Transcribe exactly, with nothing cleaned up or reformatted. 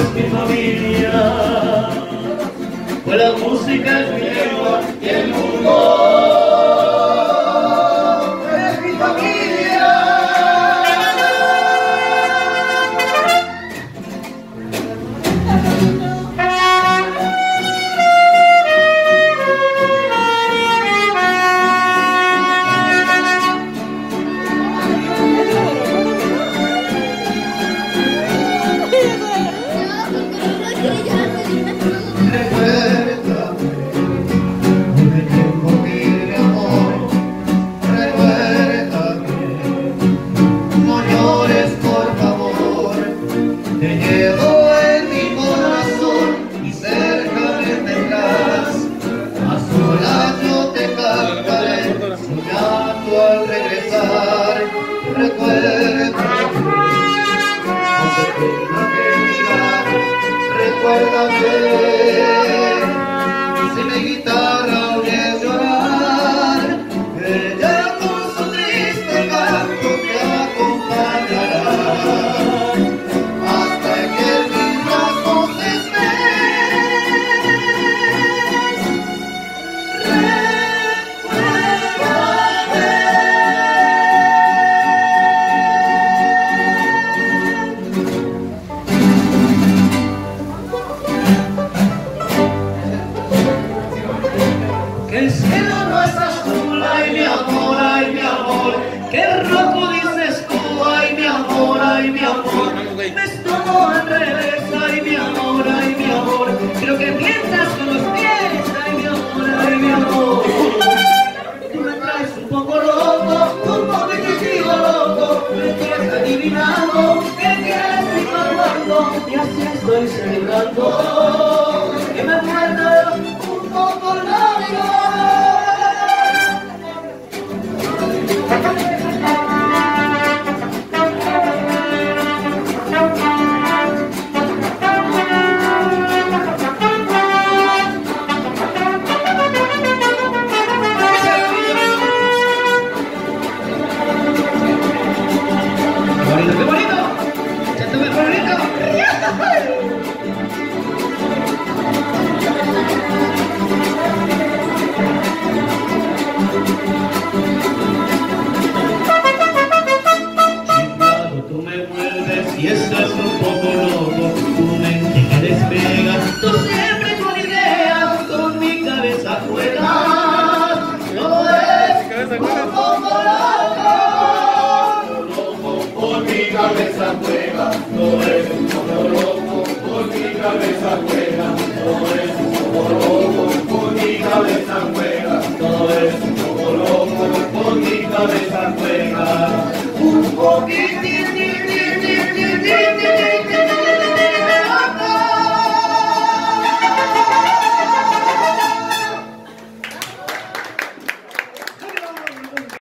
mi familia, pues la música es mi lengua y el mundo es mi familia. Al regresar, recuerda, no se tenga que mirar, recuérdame, si mi guitarra oyes llorar, ella con su triste canto te acompañará, hasta que en mis brazos estés. Que el cielo no es azul, ay mi amor, ay mi amor, que rojo dices tú, ay mi amor, ay mi amor, ves todo al revés, ay mi amor, ay mi amor, creo que piensas con los pies, ay mi amor, ay mi amor. Tú me traes un poco loco, un poquitito loco, me tienes adivinando, que quieres y cuando, y así estoy celebrando, que me muerdo un poco loco. ¡Qué bonito! ¡Chántame bonito! Chiflado, tú me vuelves y estás un poco loco, tu mente que despega, tú siempre con ideas, con mi cabeza juegas, no es un poco loco. Por mi cabeza juega, no es un poco loco, por mi cabeza juega, no es un poco loco, por mi cabeza juega, no es un poco loco, por mi cabeza juega, un poquitín,